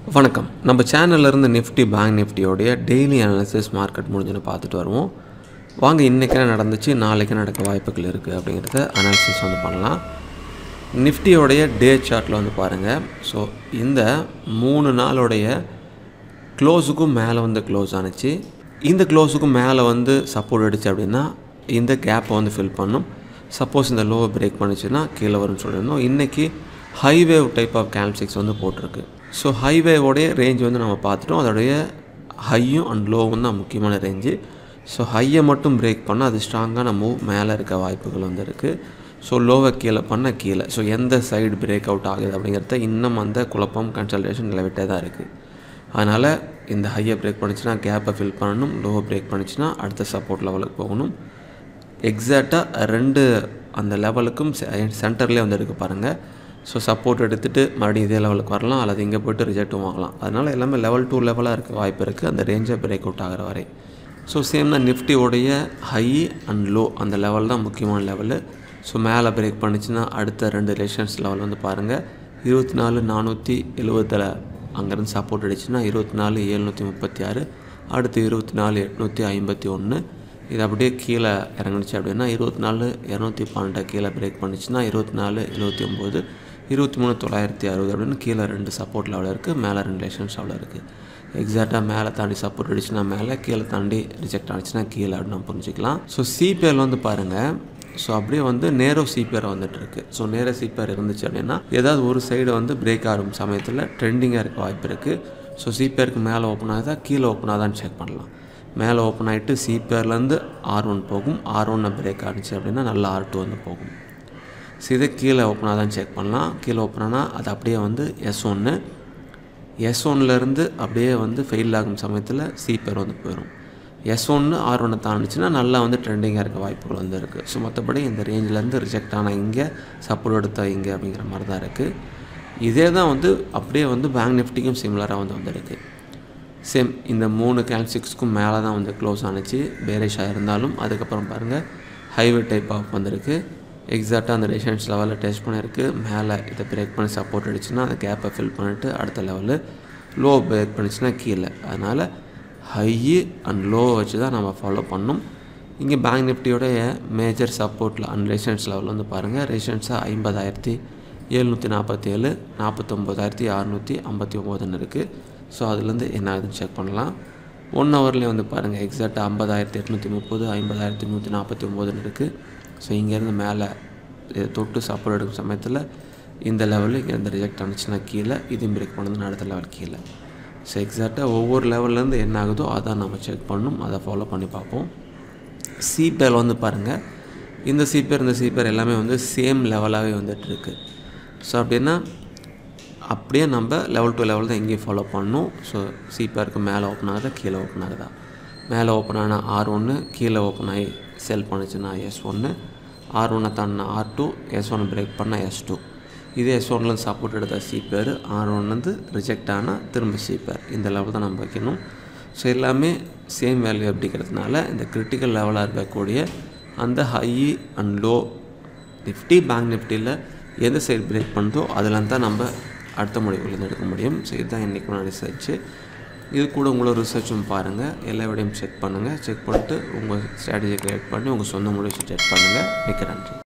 வணக்கம். நம்ம சேனல்ல இருந்து நிஃப்டி, பேங்க் நிஃப்டியோடைய டெய்லி அனாலிசிஸ் மார்க்கெட் முடிஞ்சுன்னு பார்த்துட்டு வருவோம். வாங்க இன்றைக்கி என்ன நடந்துச்சு, நாளைக்கு நடக்க வாய்ப்புகள் இருக்குது அப்படிங்கிறத அனாலிசிஸ் பண்ணலாம். நிஃப்டியோடைய டே சார்ட்டில் பாருங்கள். ஸோ இந்த 3 நாளுடைய க்ளோஸுக்கும் மேலே க்ளோஸ் ஆணுச்சு. இந்த க்ளோஸுக்கும் மேலே சப்போர்ட் அடிச்சு அப்படின்னா இந்த கேப்பை ஃபில் பண்ணும். சப்போஸ் இந்த லோவை பிரேக் பண்ணிச்சுன்னா கீழே வரும்னு சொல்லியிருந்தோம். இன்றைக்கி ஹைவேவ் டைப் ஆஃப் கேல்சிக்ஸ் போட்டிருக்கு. ஸோ ஹைவேவோடைய ரேஞ்ச் நம்ம பார்த்துட்டோம். அதோடைய ஹையும் அண்ட் லோவும் தான் முக்கியமான ரேஞ்சு. ஸோ ஹையை மட்டும் பிரேக் பண்ணால் அது ஸ்ட்ராங்கான மூவ் மேலே இருக்க வாய்ப்புகள் இருக்குது. ஸோ லோவை கீழே பண்ண கீழே. ஸோ எந்த சைடு பிரேக் அவுட் ஆகுது அப்படிங்கிறத இன்னும் அந்த குழப்பம் கன்சல்டேஷன் நிலவிட்டே தான் இருக்குது. அதனால் இந்த ஹையை பிரேக் பண்ணிச்சுன்னா கேப்பை ஃபில் பண்ணணும். லோவை பிரேக் பண்ணிச்சுன்னா அடுத்த சப்போர்ட் லெவலுக்கு போகணும். எக்ஸாக்டாக 2 அந்த லெவலுக்கும் சென்டர்லேயே இருக்குது பாருங்கள். ஸோ சப்போர்ட் எடுத்துகிட்டு மறுபடியும் இதே லெவலுக்கு வரலாம், அல்லது இங்கே போய்ட்டு ரிஜெக்ட்டும் வாங்கலாம். அதனால் எல்லாமே லெவல் 2 லெவலாக இருக்க வாய்ப்பு இருக்குது, அந்த ரேஞ்சை பிரேக் அவுட் ஆகிற வரை. ஸோ சேம் தான் நிஃப்டியோடைய ஹை அண்ட் லோ அந்த லெவல் தான் முக்கியமான லெவலு. ஸோ மேலே பிரேக் பண்ணிச்சுன்னா அடுத்த 2 ரெசிஸ்டன்ஸ் லெவல் பாருங்கள். 24,470 அங்கேருந்து சப்போர்ட் அடிச்சுன்னா 24,736, அடுத்து 24,851. இது அப்படியே கீழே இறங்குனுச்சு அப்படின்னா 24,212 கீழே பிரேக் பண்ணிச்சுன்னா 24,079, 23,960 அப்படின்னு கீழே 2 சப்போர்ட் லெவலில் இருக்குது, மேலே 2 ரெசிஸ்டன்ஸ் லெவலில் இருக்குது. எக்ஸாக்டாக மேலே தாண்டி சப்போர்ட் அடிச்சுன்னா மேலே, கீழே தாண்டி ரிஜெக்ட் ஆனிச்சுன்னா கீழே அப்படின்னு நம்ம புரிஞ்சுக்கலாம். ஸோ சிபிஆர் பாருங்கள். ஸோ அப்படியே நேரோ சிபிஆர் வந்துட்டுருக்கு. ஸோ நேரோ சிபிஆர் இருந்துச்சு அப்படின்னா ஏதாவது ஒரு சைடு பிரேக் ஆகும் சமயத்தில் ட்ரெண்டிங்காக இருக்க வாய்ப்பு இருக்குது. ஸோ சிபிஆருக்கு மேலே ஓப்பன் ஆகுதா கீழே ஓப்பன் ஆகுதான்னு செக் பண்ணலாம். மேலே ஓப்பன் ஆகிட்டு சிபிஆர்லேருந்து R1 போகும். R1 பிரேக் ஆகிடுச்சு அப்படின்னா நல்லா R2 போகும். ஸோ இதை கீழே ஓப்பன் ஆகுதான்னு செக் பண்ணலாம். கீழே ஓப்பன் ஆனால் அது அப்படியே S1, S1லேருந்து அப்படியே ஃபெயில் ஆகும் சமயத்தில் சிபிஆர் போயிடும். S1 R1 தாண்டிச்சுன்னா நல்லா ட்ரெண்டிங்காக இருக்க வாய்ப்புகள் இருக்குது. ஸோ மற்றபடி இந்த ரேஞ்சிலேருந்து ரிஜெக்ட் ஆனால் இங்கே, சப்போர்ட் எடுத்தால் இங்கே அப்படிங்கிற மாதிரி தான் இருக்குது. இதே தான் அப்படியே பேங்க் நிஃப்டிக்கும் சிமிலராக வந்திருக்கு. சேம் இந்த 3 கேல்சிக்ஸ்க்கும் மேலே தான் க்ளோஸ் ஆணுச்சு, பேரிஷாக இருந்தாலும். அதுக்கப்புறம் பாருங்கள் ஹைவே டைப் ஆஃப் வந்திருக்கு. எக்ஸாக்டாக அந்த ரெசிஸ்டன்ஸ் லெவலில் டெஸ்ட் பண்ணியிருக்கு. மேலே இதை பிரேக் பண்ணி சப்போர்ட் அடிச்சுன்னா அந்த கேப்பை ஃபில் பண்ணிவிட்டு அடுத்த லெவலு லோ பிரேக் பண்ணிச்சுன்னா கீழே. அதனால் ஹை அண்ட் லோ வச்சு தான் நம்ம ஃபாலோ பண்ணணும். இங்கே பேங்க் நிஃப்டியோடைய மேஜர் சப்போர்ட்டில் அண்ட் ரெசிஸ்டன்ஸ் லெவலில் பாருங்கள். ரெசிஸ்டன்ஸாக 50,747, 49,659 இருக்குது. ஸோ அதுலேருந்து என்ன ஆகுதுன்னு செக் பண்ணலாம். 1 ஹவர்லேயே பாருங்கள் எக்ஸாக்டாக 50,830, 50,149 இருக்குது. ஸோ இங்கேருந்து மேலே தொட்டு சப்போர்ட் எடுக்கும் சமயத்தில் இந்த லெவலில் இங்கேருந்து ரிஜெக்ட் ஆனிச்சுன்னா கீழே, இதையும் பிரேக் பண்ணதுன்னா அடுத்த லெவல் கீழே. ஸோ எக்ஸாக்டாக ஒவ்வொரு லெவல்லேருந்து என்ன ஆகுதோ அதான் நம்ம செக் பண்ணணும். அதை ஃபாலோ பண்ணி பார்ப்போம். சிபிஆர் பாருங்கள். இந்த சிபிஆர் எல்லாமே சேம் லெவலாகவே வந்துட்டுருக்கு. ஸோ அப்படின்னா அப்படியே நம்ம லெவல் 2 லெவல் தான் எங்கேயும் ஃபாலோ பண்ணணும். ஸோ சிபிஆருக்கு மேலே ஓப்பன் ஆகுதா கீழே ஓப்பன் ஆகுதா, மேலே ஓப்பன் ஆனால் R1, கீழே ஓப்பன் ஆகி செல் பண்ணிச்சுன்னா S1, R1 தாண்டினா R2, S1 break பண்ணால் S2. இதே S1லேருந்து சப்போர்ட் எடுத்தால் சிபிஆர், R1 ரிஜெக்ட் ஆனால் திரும்ப சிபிஆர். இந்த லெவல் தான் நம்ம வைக்கணும். ஸோ எல்லாமே சேம் வேல்யூ அப்படிங்கிறதுனால இந்த கிரிட்டிக்கல் லெவலாக இருக்கக்கூடிய அந்த high and low Nifty, bank நிஃப்டியில் எந்த சைடு பிரேக் பண்ணுதோ அதில் தான் நம்ம அடுத்த முடிவுலேருந்து எடுக்க முடியும். ஸோ இதுதான் இன்றைக்கான ரிசர்ச்சு. இது கூட உங்களோட ரிசர்ச்சும் பாருங்கள். எல்லா விடையும் செக் பண்ணுங்கள். செக் பண்ணிட்டு உங்கள் ஸ்ட்ராட்டஜி கிரியேட் பண்ணி உங்கள் சொந்த முடிவு செக் பண்ணுங்கள். மிக்க நன்றி.